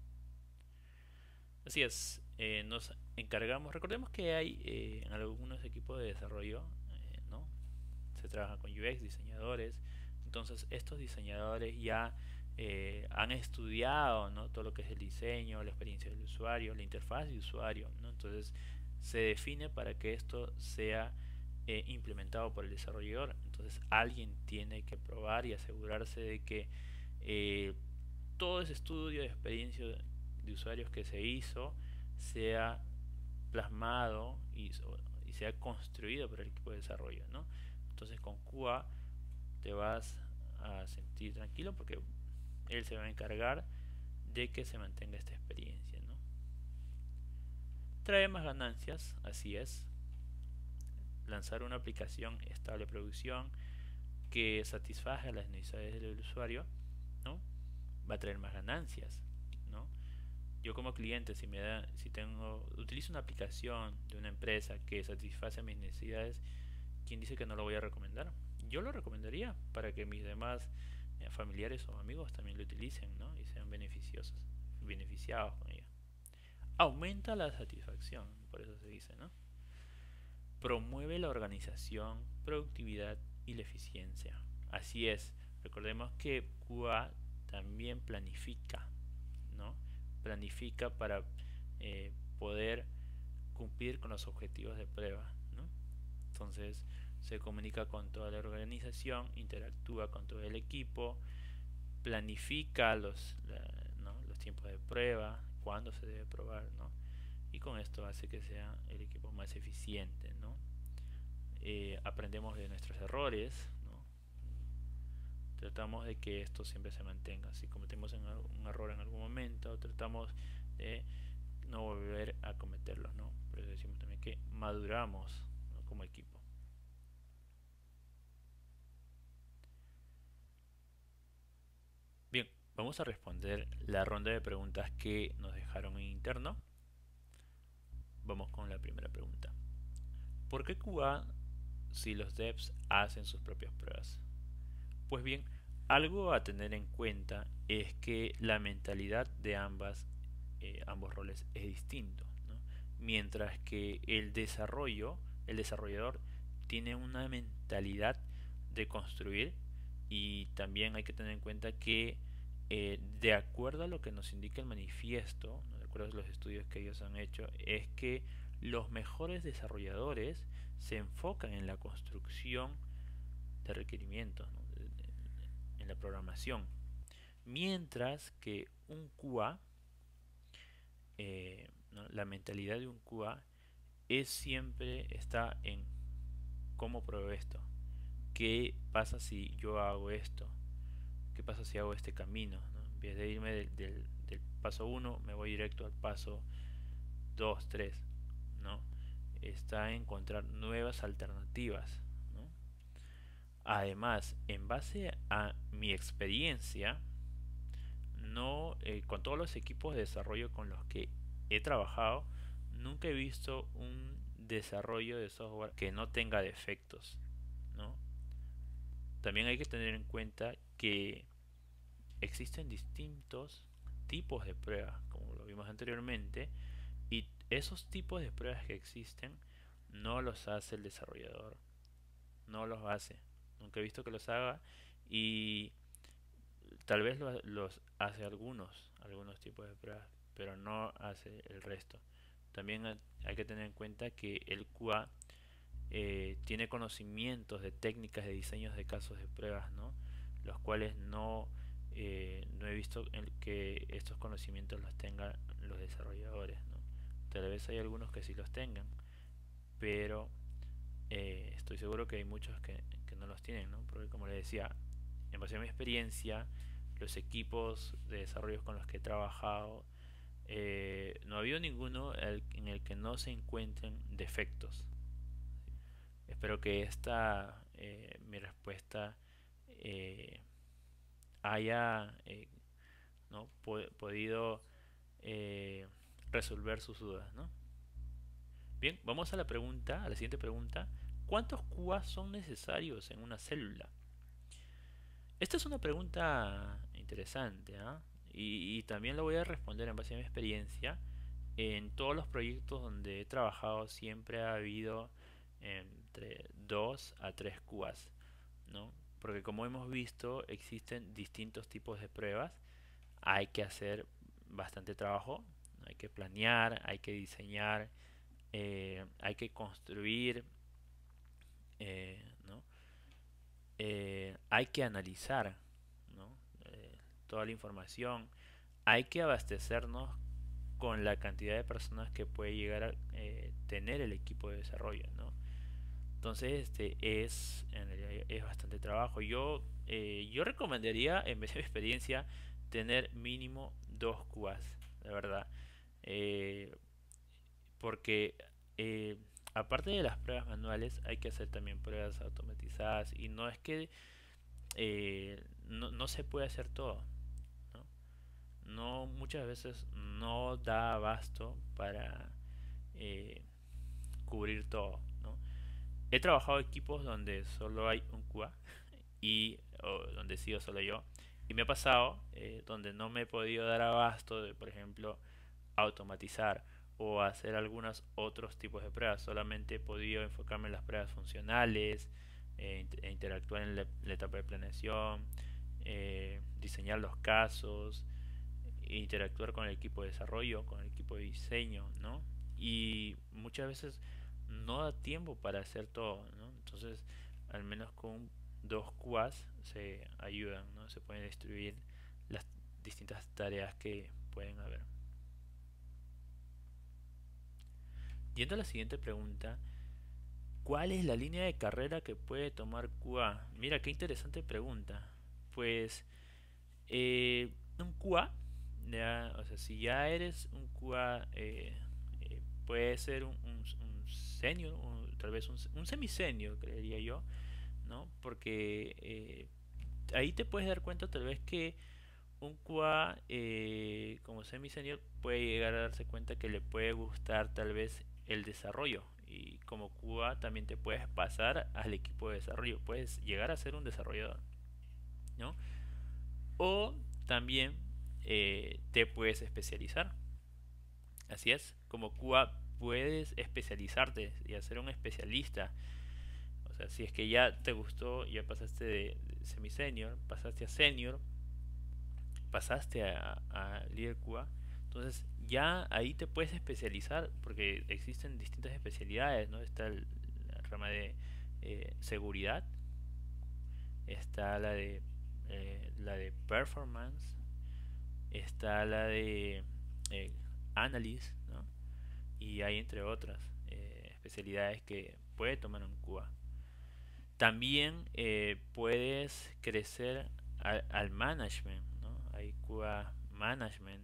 Así es, eh, nos encargamos, recordemos que hay eh, en algunos equipos de desarrollo, eh, ¿no?, se trabaja con U X, diseñadores. Entonces estos diseñadores ya eh, han estudiado, ¿no?, todo lo que es el diseño, la experiencia del usuario, la interfaz de usuario, ¿no? Entonces se define para que esto sea eh, implementado por el desarrollador. Entonces alguien tiene que probar y asegurarse de que eh, todo ese estudio de experiencia de usuarios que se hizo sea plasmado y, y sea construido por el equipo de desarrollo, ¿no? Entonces con Q A te vas a sentir tranquilo porque él se va a encargar de que se mantenga esta experiencia, ¿no? Trae más ganancias, así es. Lanzar una aplicación estable de producción que satisfaga las necesidades del usuario, ¿no?, va a traer más ganancias, ¿no? Yo como cliente, si me da, si tengo, utilizo una aplicación de una empresa que satisface mis necesidades, ¿quién dice que no lo voy a recomendar? Yo lo recomendaría para que mis demás eh, familiares o amigos también lo utilicen, ¿no?, y sean beneficiosos, beneficiados con ella. Aumenta la satisfacción, por eso se dice, ¿no? Promueve la organización, productividad y la eficiencia. Así es, recordemos que Q A también planifica, ¿no? Planifica para eh, poder cumplir con los objetivos de prueba, ¿no? Entonces se comunica con toda la organización, interactúa con todo el equipo, planifica los, la, ¿no? los tiempos de prueba, cuándo se debe probar, ¿no? Y con esto hace que sea el equipo más eficiente, ¿no? Eh, aprendemos de nuestros errores, ¿no? Tratamos de que esto siempre se mantenga. Si cometemos un error en algún momento, tratamos de no volver a cometerlos, ¿no? Por eso decimos también que maduramos, ¿no? como equipo. Bien, vamos a responder la ronda de preguntas que nos dejaron en interno. Vamos con la primera pregunta. ¿Por qué Q A si los devs hacen sus propias pruebas? Pues bien, algo a tener en cuenta es que la mentalidad de ambas, eh, ambos roles es distinto, ¿no? Mientras que el desarrollo, el desarrollador tiene una mentalidad de construir, y también hay que tener en cuenta que eh, de acuerdo a lo que nos indica el manifiesto, ¿no? De acuerdo a los estudios que ellos han hecho, es que los mejores desarrolladores se enfocan en la construcción de requerimientos, ¿no? en la programación, mientras que un Q A, eh, ¿no? la mentalidad de un Q A es siempre está en cómo pruebo esto, qué pasa si yo hago esto, qué pasa si hago este camino, ¿no? En vez de irme del, del, del paso uno me voy directo al paso dos, tres, ¿no? Está en encontrar nuevas alternativas, ¿no? Además, en base a mi experiencia, no eh, con todos los equipos de desarrollo con los que he trabajado, nunca he visto un desarrollo de software que no tenga defectos, ¿no? También hay que tener en cuenta que existen distintos tipos de pruebas, como lo vimos anteriormente, y esos tipos de pruebas que existen no los hace el desarrollador, no los hace. Nunca he visto que los haga, y tal vez lo- los hace algunos, algunos tipos de pruebas, pero no hace el resto. También ha- hay que tener en cuenta que el Q A eh, tiene conocimientos de técnicas de diseños de casos de pruebas, ¿no? Los cuales no, eh, no he visto en que estos conocimientos los tengan los desarrolladores, ¿no? Tal vez hay algunos que sí los tengan, pero eh, estoy seguro que hay muchos que, que no los tienen, ¿no? Porque como les decía, en base a mi experiencia, los equipos de desarrollo con los que he trabajado, eh, no ha habido ninguno el- en el que no se encuentren defectos. Espero que esta, eh, mi respuesta, eh, haya eh, ¿no? po- podido eh, resolver sus dudas, ¿no? Bien, vamos a la pregunta, a la siguiente pregunta. ¿Cuántos Q A son necesarios en una célula? Esta es una pregunta interesante, ¿ah? Y, y también lo voy a responder en base a mi experiencia. En todos los proyectos donde he trabajado siempre ha habido entre dos a tres Q As, ¿no? Porque como hemos visto, existen distintos tipos de pruebas. Hay que hacer bastante trabajo, hay que planear, hay que diseñar, eh, hay que construir, eh, ¿no? Eh, hay que analizar, ¿no? Eh, toda la información, hay que abastecernos con la cantidad de personas que puede llegar a eh, tener el equipo de desarrollo, ¿no? Entonces, este es, en realidad es bastante trabajo. Yo, eh, yo recomendaría, en vez de mi experiencia, tener mínimo dos Q As, la verdad. Eh, porque eh, aparte de las pruebas manuales, hay que hacer también pruebas automatizadas. Y no es que eh, no, no se puede hacer todo, ¿no? No, muchas veces no da abasto para eh, cubrir todo, ¿no? He trabajado equipos donde solo hay un Q A y o donde sigo solo yo. Y me ha pasado eh, donde no me he podido dar abasto de, por ejemplo, automatizar o hacer algunos otros tipos de pruebas. Solamente he podido enfocarme en las pruebas funcionales, eh, e interactuar en la, la etapa de planeación, eh, diseñar los casos, interactuar con el equipo de desarrollo, con el equipo de diseño, ¿no? Y muchas veces no da tiempo para hacer todo, ¿no? Entonces, al menos con dos Q As se ayudan, ¿no? Se pueden distribuir las distintas tareas que pueden haber. Yendo a la siguiente pregunta, ¿cuál es la línea de carrera que puede tomar Q A? Mira, qué interesante pregunta. Pues eh, un Q A, ya, o sea, si ya eres un Q A, eh, eh, puede ser un, un, un senior, un- tal vez un, un semi-senior, creería yo, ¿no? Porque eh, ahí te puedes dar cuenta tal vez que un Q A eh, como semi-senior puede llegar a darse cuenta que le puede gustar tal vez el desarrollo. Y como Q A también te puedes pasar al equipo de desarrollo, puedes llegar a ser un desarrollador, ¿no? O también eh, te puedes especializar. Así es, como Q A puedes especializarte y hacer un especialista. O sea, si es que ya te gustó, ya pasaste de, de semi-senior, pasaste a senior, pasaste a, a líder Q A, entonces ya ahí te puedes especializar porque existen distintas especialidades, ¿no? Está el, la rama de eh, seguridad, está la de eh, la de performance, está la de eh, analyst, ¿no? Y hay entre otras eh, especialidades que puede tomar un Q A. También eh, puedes crecer al, al management, ¿no? Hay Q A management,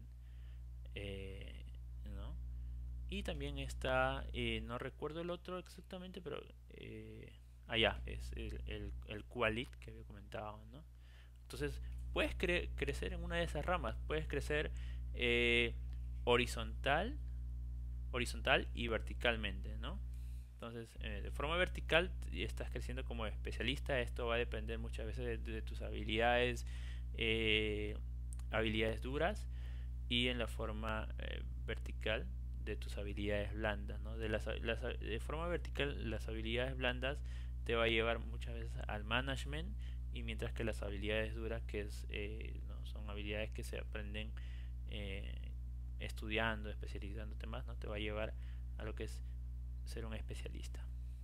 eh, ¿no? Y también está, eh, no recuerdo el otro exactamente, pero eh, allá es el, el, el Q A lead que había comentado, ¿no? Entonces, puedes cre crecer en una de esas ramas, puedes crecer eh, horizontal, horizontal y verticalmente, ¿no? Entonces, eh, de forma vertical estás creciendo como especialista. Esto va a depender muchas veces de, de tus habilidades, eh, habilidades duras, y en la forma eh, vertical de tus habilidades blandas, ¿no? De, las, las, de forma vertical, las habilidades blandas te va a llevar muchas veces al management, y mientras que las habilidades duras, que es, eh, ¿no? son habilidades que se aprenden eh, estudiando, especializándote más, ¿no? Te va a llevar a lo que es ser un especialista.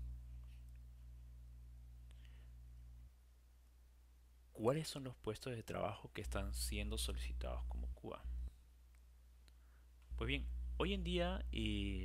¿Cuáles son los puestos de trabajo que están siendo solicitados como Q A? Pues bien, hoy en día eh,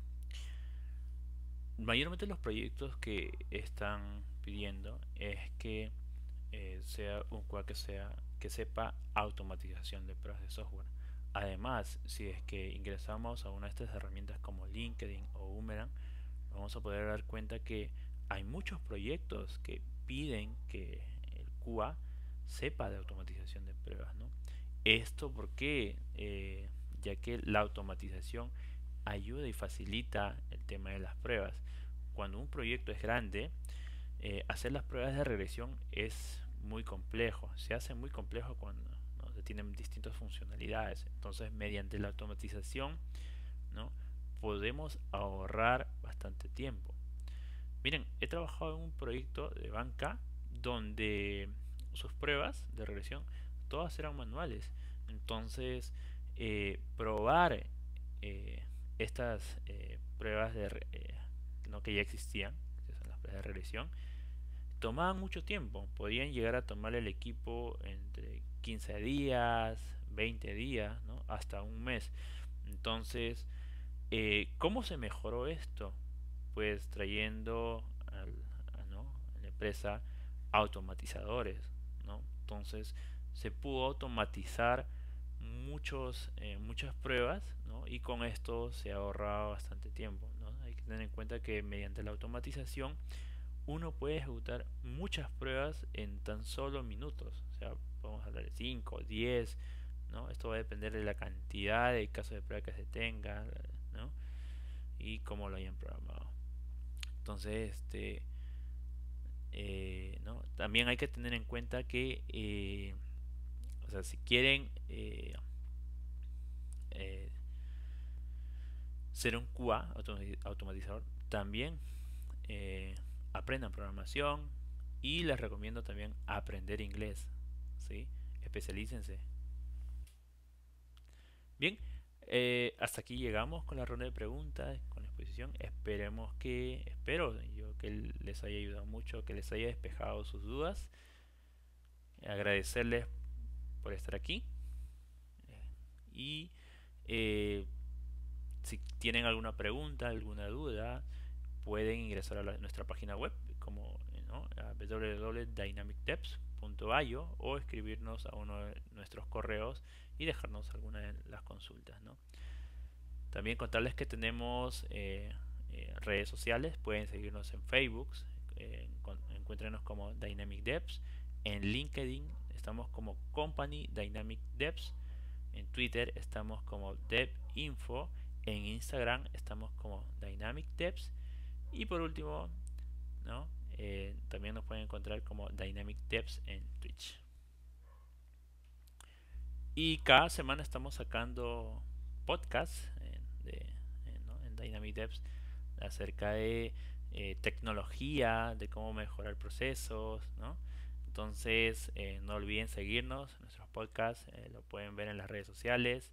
mayormente los proyectos que están pidiendo es que eh, sea un Q A que sea que sepa automatización de pruebas de software. Además, si es que ingresamos a una de estas herramientas como LinkedIn o Boomerang, vamos a poder dar cuenta que hay muchos proyectos que piden que el Q A sepa de automatización de pruebas, ¿no? Esto porque eh, ya que la automatización ayuda y facilita el tema de las pruebas. Cuando un proyecto es grande, eh, hacer las pruebas de regresión es muy complejo. Se hace muy complejo cuando, ¿no? Se tienen distintas funcionalidades. Entonces, mediante la automatización, ¿no? podemos ahorrar bastante tiempo. Miren, he trabajado en un proyecto de banca donde sus pruebas de regresión todas eran manuales. Entonces, eh, probar eh, estas eh, pruebas de, eh, no, que ya existían, que son las pruebas de regresión, tomaban mucho tiempo. Podían llegar a tomar el equipo entre quince días, veinte días, ¿no? hasta un mes. Entonces, eh, ¿cómo se mejoró esto? Pues trayendo al, a, ¿no? a la empresa automatizadores, ¿no? Entonces se pudo automatizar muchos, eh, muchas pruebas, ¿no? Y con esto se ahorra bastante tiempo, ¿no? Hay que tener en cuenta que mediante la automatización uno puede ejecutar muchas pruebas en tan solo minutos. O sea, podemos hablar de cinco, diez, ¿no? Esto va a depender de la cantidad de casos de prueba que se tenga, ¿no? Y cómo lo hayan programado. Entonces, este, eh, ¿no? También hay que tener en cuenta que, eh, o sea, si quieren eh, eh, ser un Q A, automatizador, también eh, aprendan programación y les recomiendo también aprender inglés, ¿sí? Especialícense. Bien, eh, hasta aquí llegamos con la ronda de preguntas, con la exposición. Esperemos que, espero yo que les haya ayudado mucho, que les haya despejado sus dudas. Agradecerles por estar aquí y eh, si tienen alguna pregunta, alguna duda, pueden ingresar a la- nuestra página web como ¿no? a w w w punto dynamic devs punto i o o escribirnos a uno de nuestros correos y dejarnos alguna de las consultas, ¿no? También contarles que tenemos eh, eh, redes sociales, pueden seguirnos en Facebook, eh, encuéntrenos como Dynamic Devs, en LinkedIn estamos como Company Dynamic Devs, en Twitter estamos como DevInfo, en Instagram estamos como Dynamic Devs y por último, ¿no? Eh, también nos pueden encontrar como Dynamic Devs en Twitch. Y cada semana estamos sacando podcasts en, de, en, ¿no? en Dynamic Devs acerca de eh, tecnología, de cómo mejorar procesos, ¿no? Entonces, eh, no olviden seguirnos, nuestros podcasts, eh, lo pueden ver en las redes sociales.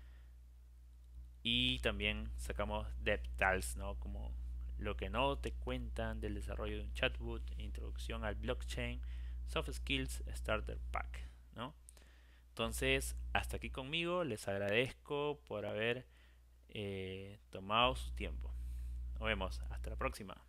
Y también sacamos DevTales, ¿no? Como lo que no te cuentan del desarrollo de un chatbot, introducción al blockchain, soft skills, starter pack, ¿no? Entonces, hasta aquí conmigo, les agradezco por haber eh, tomado su tiempo. Nos vemos, hasta la próxima.